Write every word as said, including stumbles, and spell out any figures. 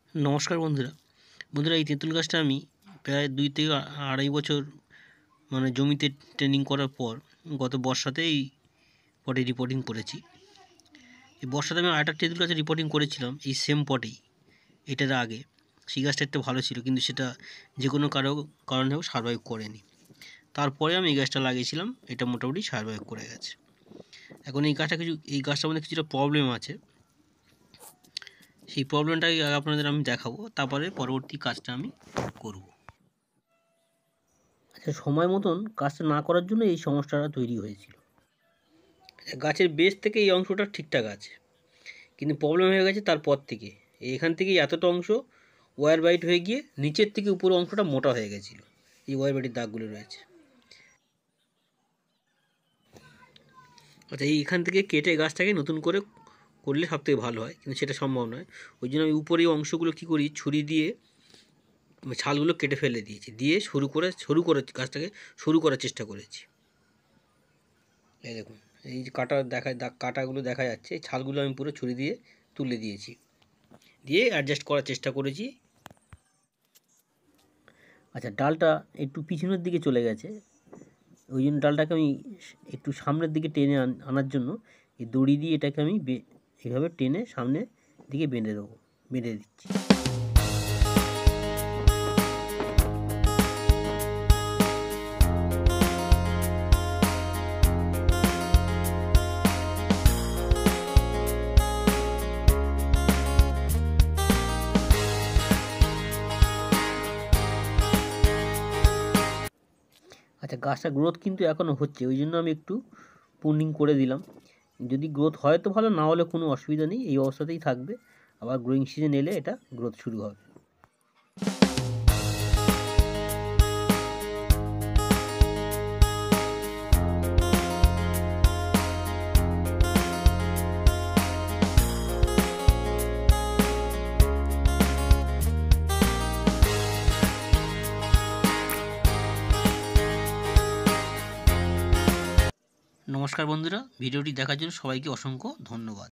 নমস্কার বন্ধুরা বন্ধুরা এই তেঁতুল গাছটা আমি প্রায় দুই থেকে আড়াই বছর মানে জমিতে ট্রেনিং করার পর গত বর্ষাতে এই পটে রিপোর্টিং করেছি। এই বর্ষাতে আমি আরেকটা তেঁতুল গাছে রিপোর্টিং করেছিলাম এই সেম পটেই, এটার আগে সেই গাছটা একটু ভালো ছিল, কিন্তু সেটা যে কোনো কারো কারণে সারভাইভ করেনি। তারপরে আমি এই গাছটা লাগিয়েছিলাম, এটা মোটামুটি সারভাইভ করে গেছে। এখন এই গাছটা কিছু এই গাছটার মধ্যে কিছুটা প্রবলেম আছে, সেই প্রবলেমটাই আপনাদের আমি দেখাবো, তারপরে পরবর্তী কাজটা আমি করব। আচ্ছা, সময় মতন কাজটা না করার জন্য এই সমস্যাটা তৈরি হয়েছিল। গাছের বেস থেকে এই অংশটা ঠিকঠাক আছে, কিন্তু প্রবলেম হয়ে গেছে তারপর থেকে। এখান থেকেই এতটা অংশ ওয়্যার বাইট হয়ে গিয়ে নিচের থেকে উপরের অংশটা মোটা হয়ে গেছিলো। এই ওয়্যার বাইটের দাগগুলো রয়েছে। আচ্ছা, এইখান থেকে কেটে গাছটাকে নতুন করে করলে সব থেকে ভালো হয়, কিন্তু সেটা সম্ভব নয়। ওই জন্য আমি উপরে অংশগুলো কী করি, ছুরি দিয়ে ছালগুলো কেটে ফেলে দিয়েছি, দিয়ে শুরু করে শুরু করে গাছটাকে শুরু করার চেষ্টা করেছি। এই দেখুন, এই যে কাটা দেখা কাটাগুলো দেখা যাচ্ছে, এই ছালগুলো আমি পুরো ছুরি দিয়ে তুলে দিয়েছি, দিয়ে অ্যাডজাস্ট করার চেষ্টা করেছি। আচ্ছা, ডালটা একটু পিছনের দিকে চলে গেছে, ওই জন্য ডালটাকে আমি একটু সামনের দিকে টেনে আনার জন্য এই দড়ি দিয়ে এটাকে আমি এভাবে টেনে সামনের দিকে বেঁধে দেবো বেঁধে দিচ্ছি। আচ্ছা, গাছটা গ্রোথ কিন্তু এখনও হচ্ছে, ওই জন্য আমি একটু প্রুনিং করে দিলাম। যদি গ্রোথ হয় তো ভালো, না হলে কোনো অসুবিধা নেই, এই অবস্থাতেই থাকবে। আবার গ্রোয়িং সিজন এলে এটা গ্রোথ শুরু হবে। নমস্কার বন্ধুরা, ভিডিওটি দেখার জন্য সবাইকে অসংখ্য ধন্যবাদ।